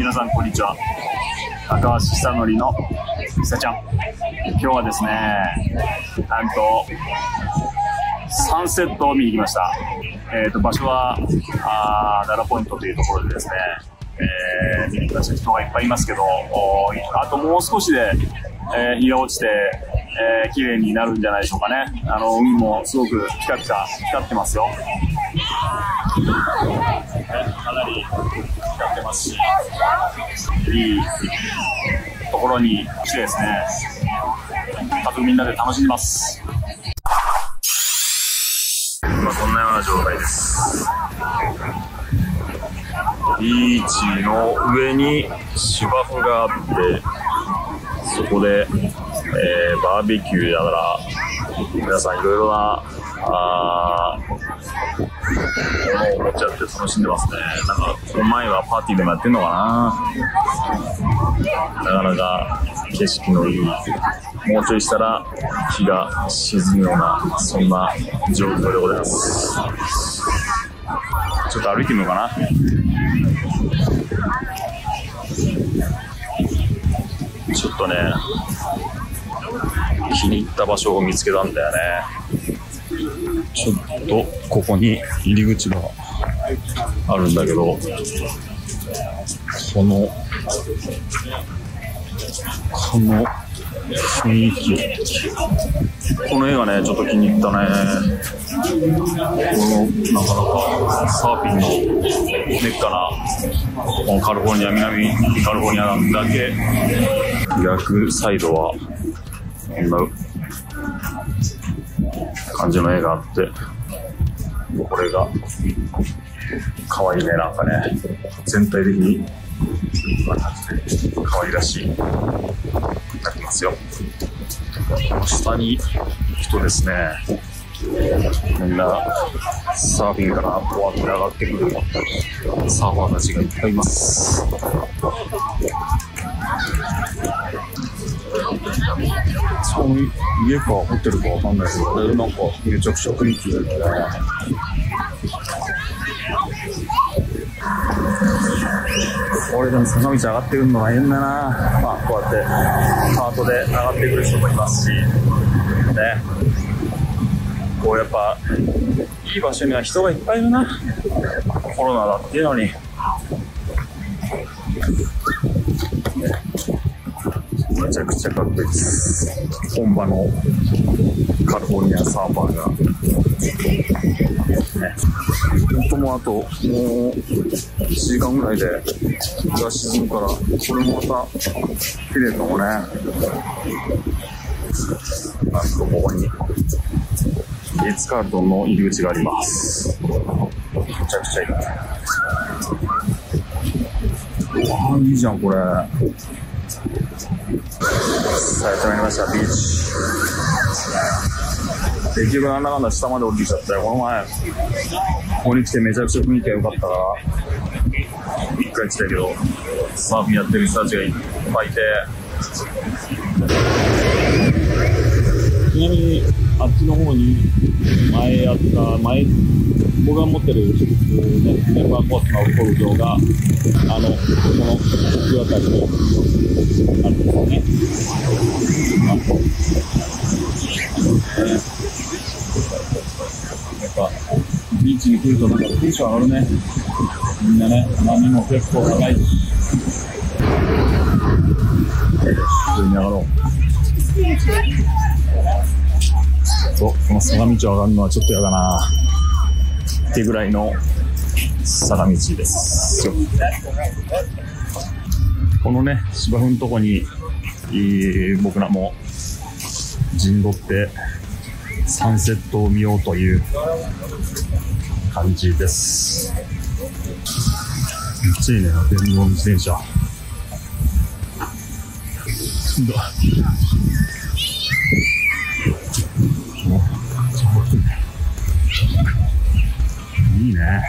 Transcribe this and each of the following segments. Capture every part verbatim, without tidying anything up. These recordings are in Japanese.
皆さんこんにちは。高橋久典の久ちゃん。今日はですね、なんとサンセットを見に来ました。えーと場所はあーララポイントというところでですね、えー、見に来ました。人がいっぱいいますけど、あともう少しで、えー、日が落ちて、えー、綺麗になるんじゃないでしょうかね。あの海もすごくピカピカ光ってますよ。かなり光ってますし、いいところに来てですね、多分みんなで楽しんでます。今こんなような状態です。ビーチの上に芝生があって、そこで、えー、バーベキューだから皆さんいろいろなあものを持ち合って楽しんでますね。なんかこの前はパーティーでもやってんのかな。なかなか景色のいい、もうちょいしたら日が沈むようなそんな状況でございます。ちょっと歩いてみようかな。ちょっとね、気に入った場所を見つけたんだよね。ちょっとここに入り口があるんだけど、このこの雰囲気、この絵がねちょっと気に入ったね。このなかなかサーフィンのメッカなこのカリフォルニア、南カリフォルニアなんだけ、逆サイドはこんな感じの絵があって、これが可愛いね。なんかね、全体的に可愛らしいなってますよ。下に人ですね。みんなサーフィンからこうやって上がってくるサーファーたちがいっぱいいます。その家かホテルかわかんないけど、なんかめちゃくちゃ雰囲気だよね。これでも坂道上がってくるのは変だな。まあこうやってカートで上がってくる人もいますしね。こうやっぱいい場所には人がいっぱいいるな。コロナだっていうのに。めちゃくちゃかっこいいです。本場のカリフォルニアサーファーが、ね、本当もあともういちじかんぐらいで日が沈むから、これもまた綺麗かもね。なんとここにリッツ・カールトンの入り口があります。めちゃくちゃいい。ああ、いいじゃんこれ。さあやってまいりました、ビーチ。結局なんだかんだ下まで降りてきちゃったよ。この前ここに来てめちゃくちゃ雰囲気が良かったから一回来たけど、サーフィンやってる人たちがいっぱいいて、ちなみにあっちの方に前やった前僕が持ってる、ね、メンバーコースのゴルフ場があのこの奥あたりにあるんですよね。やっぱビーチに来るとなんかテンション上がるね。みんなね、波も結構高いし、普通に上がろう。とこの坂道を上がるのはちょっと嫌だなってぐらいの坂道ですよ。このね芝生のとこに僕らも陣取ってサンセットを見ようという感じです。めっちゃいいね、電動自転車。いいね。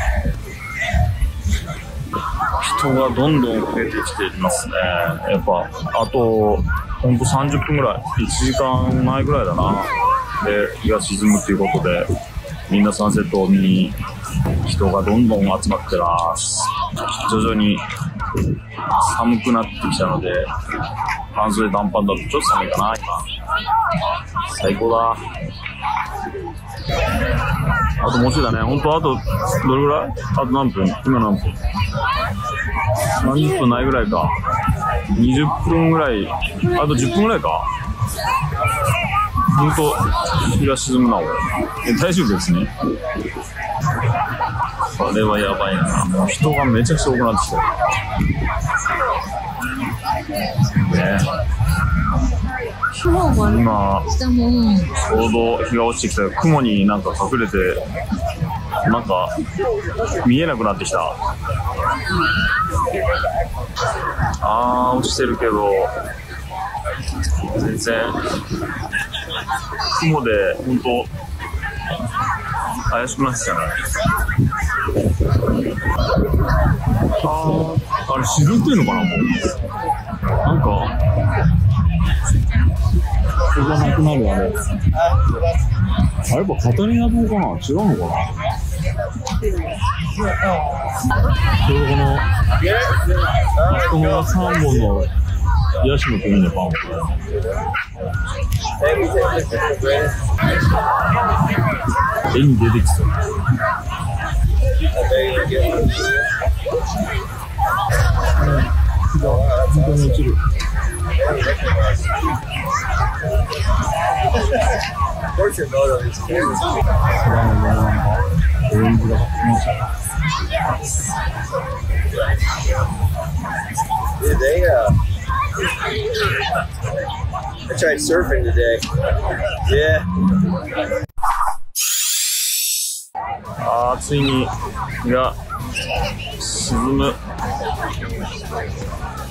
人がどんどん増えてきていますね。やっぱあとほんとさんじゅっぷんぐらい、いちじかんまえぐらいだな。で日が沈むっていうことで、みんなサンセットを見に人がどんどん集まってます。徐々に寒くなってきたので、半袖短パンだとちょっと寒いかな、今。最高だ。あともうちょいだね。ほんとあと、どれぐらい？あと何分？今何分？さんじゅっぷんないぐらいか。にじゅっぷんぐらい。あとじゅっぷんぐらいか。ほんと、日が沈むな、俺。え、大丈夫ですね。これはやばいな。もう人がめちゃくちゃ多くなってきた。ね、今、ちょうど日が落ちてきた雲になんか隠れて、なんか見えなくなってきた。あー、落ちてるけど、全然、雲でほんと、怪しくなってきたね。あー、あれ沈んでんのかな、もう。なんか、人がなくなるあれ。あれやっぱカタリナ島かな、違うのかな。ちょうどこの、このさんぼんのヤシの木のパンを。絵に出てきそう。本当に落ちる。オレンジが入ってます。 Dude, they, uh, I tried surfing today. Yeah. あー、ついに日が沈む。